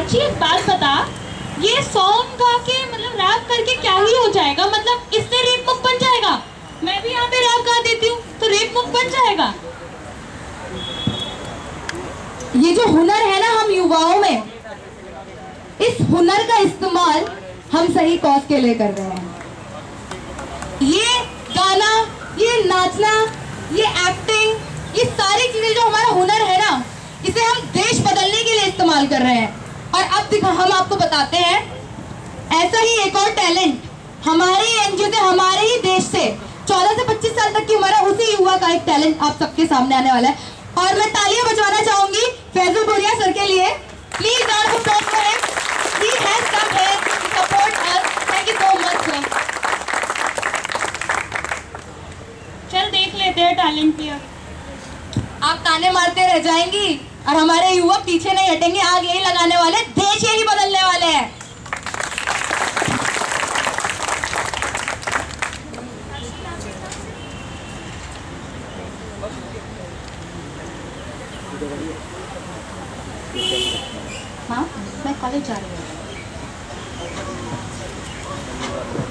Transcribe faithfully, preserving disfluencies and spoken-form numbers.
साक्षी एक बात बता, ये सॉन्ग गा के मतलब रैप करके क्या ही हो जाएगा? मतलब इससे रेप मुक्त बन जाएगा? मैं भी यहाँ पे रैप गा देती हूँ तो रेप मुक्त बन जाएगा? ये जो हुनर है ना हम युवाओं में, इस हुनर का इस्तेमाल हम सही कॉज के लिए कर रहे हैं। ये गाना, ये नाचना, ये एक्टिंग, ये सारी चीजें जो हमारा हुनर है ना, इसे हम देश बदलने के लिए इस्तेमाल कर रहे हैं। और अब दिखा हम आपको बताते हैं ऐसा ही एक और टैलेंट हमारे एनजीओ से, हमारे ही देश से चौदह से पच्चीस साल तक की उम्र है, उसी युवा का एक टैलेंट आप सबके सामने आने वाला है। और मैं तालियां बजवाना चाहूंगी फैजुल बोरिया सर के लिए। Please round of applause for him. He has come here to support us. Thank you so much, sir. चल देख लेते हैं टैलेंट भी। आप ताने मारते रह जाएंगी और हमारे युवक पीछे नहीं हटेंगे, आग यही लगाने वाले, देश यही बदलने वाले हैं। हाँ, मैं कॉलेज जा रही हूँ।